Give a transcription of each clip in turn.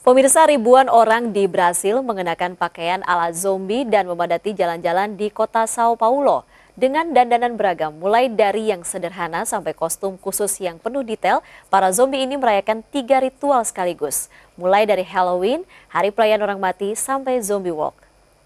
Pemirsa, ribuan orang di Brasil mengenakan pakaian ala zombie dan memadati jalan-jalan di kota Sao Paulo. Dengan dandanan beragam, mulai dari yang sederhana sampai kostum khusus yang penuh detail, para zombie ini merayakan 3 ritual sekaligus. Mulai dari Halloween, Hari Perayaan Orang Mati, sampai Zombie Walk.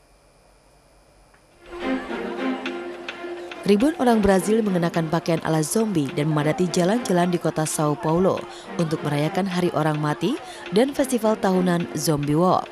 Ribuan orang Brazil mengenakan pakaian ala zombie dan memadati jalan-jalan di kota Sao Paulo untuk merayakan Hari Orang Mati dan festival tahunan Zombie Walk.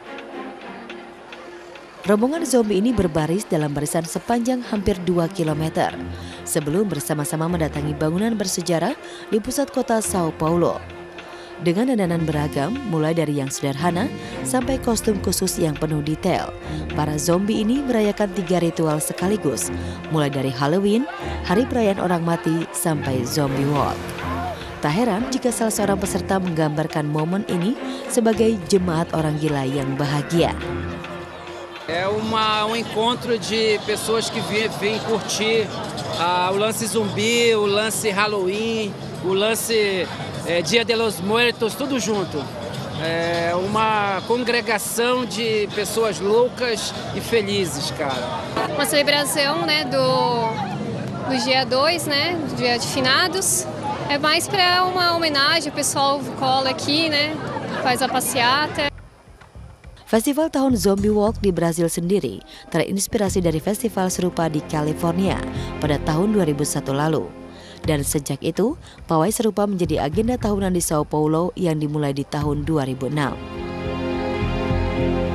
Rombongan zombie ini berbaris dalam barisan sepanjang hampir 2 km sebelum bersama-sama mendatangi bangunan bersejarah di pusat kota Sao Paulo. Dengan dandanan beragam, mulai dari yang sederhana sampai kostum khusus yang penuh detail, para zombie ini merayakan 3 ritual sekaligus, mulai dari Halloween, Hari Perayaan Orang Mati, sampai Zombie Walk. Tak heran jika salah seorang peserta menggambarkan momen ini sebagai jemaat orang gila yang bahagia. É um encontro de pessoas que vêm curtir o lance zumbi, o lance Halloween, o lance Dia de los Muertos, tudo junto. É uma congregação de pessoas loucas e felizes, cara. Uma celebração, né, do dia 2, né, do dia de finados. É mais para uma homenagem, o pessoal cola aqui, né, faz a passeata. Festival tahun Zombie Walk di Brasil sendiri terinspirasi dari festival serupa di California pada tahun 2001 lalu. Dan sejak itu, pawai serupa menjadi agenda tahunan di Sao Paulo yang dimulai di tahun 2006.